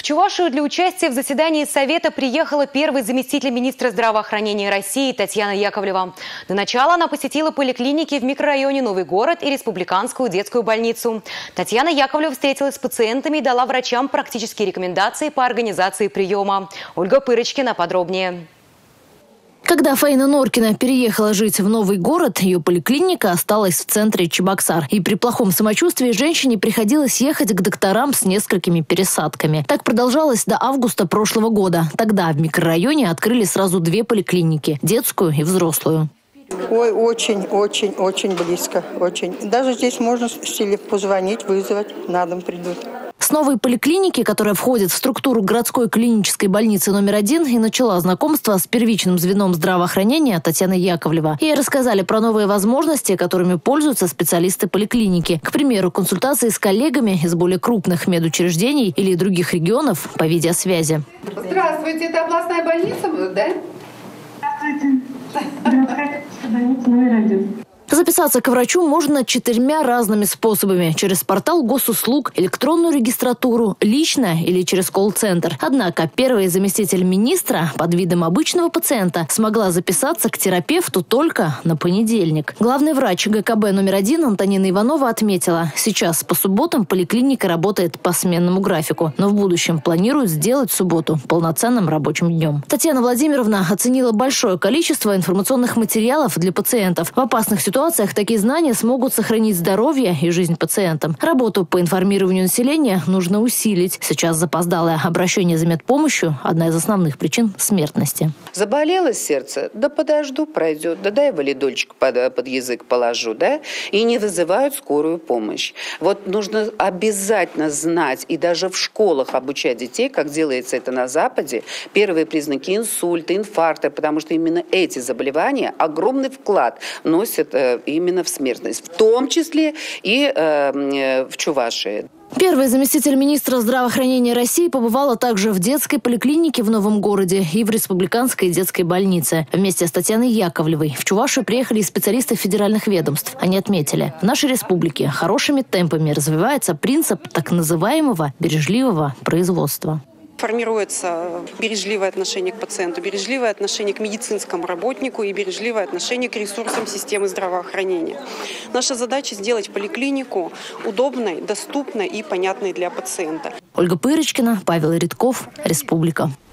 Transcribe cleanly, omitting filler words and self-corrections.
Чувашию для участия в заседании Совета приехала первый заместитель министра здравоохранения России Татьяна Яковлева. До начала она посетила поликлиники в микрорайоне Новый город и республиканскую детскую больницу. Татьяна Яковлева встретилась с пациентами и дала врачам практические рекомендации по организации приема. Ольга Пырочкина подробнее. Когда Фаина Норкина переехала жить в Новый город, ее поликлиника осталась в центре Чебоксар. И при плохом самочувствии женщине приходилось ехать к докторам с несколькими пересадками. Так продолжалось до августа прошлого года. Тогда в микрорайоне открыли сразу 2 поликлиники – детскую и взрослую. Ой, очень близко, очень. Даже здесь можно позвонить, вызвать, на дом придут. С новой поликлиники, которая входит в структуру городской клинической больницы номер 1, и начала знакомство с первичным звеном здравоохранения Татьяна Яковлева. Ей рассказали про новые возможности, которыми пользуются специалисты поликлиники. К примеру, консультации с коллегами из более крупных медучреждений или других регионов по видеосвязи. Здравствуйте, это областная больница, да? Здравствуйте. Городская больница номер 1. Записаться к врачу можно 4 разными способами. Через портал госуслуг, электронную регистратуру, лично или через колл-центр. Однако первый заместитель министра под видом обычного пациента смогла записаться к терапевту только на понедельник. Главный врач ГКБ номер 1 Антонина Иванова отметила, сейчас по субботам поликлиника работает по сменному графику, но в будущем планирует сделать субботу полноценным рабочим днем. Татьяна Владимировна оценила большое количество информационных материалов для пациентов. В опасных ситуациях такие знания смогут сохранить здоровье и жизнь пациентам. Работу по информированию населения нужно усилить. Сейчас запоздалое обращение за медпомощью – одна из основных причин смертности. Заболело сердце? Да подожду, пройдет. Да дай валидольчик под язык положу, да? И не вызывают скорую помощь. Вот нужно обязательно знать и даже в школах обучать детей, как делается это на Западе, первые признаки инсульта, инфаркта, потому что именно эти заболевания огромный вклад вносят именно в смертность, в том числе и в Чувашии. Первый заместитель министра здравоохранения России побывала также в детской поликлинике в Новом городе и в республиканской детской больнице. Вместе с Татьяной Яковлевой в Чувашию приехали специалисты федеральных ведомств. Они отметили, в нашей республике хорошими темпами развивается принцип так называемого бережливого производства. Формируется бережливое отношение к пациенту, бережливое отношение к медицинскому работнику и бережливое отношение к ресурсам системы здравоохранения. Наша задача сделать поликлинику удобной, доступной и понятной для пациента. Ольга Пырочкина, Павел Редков, Республика.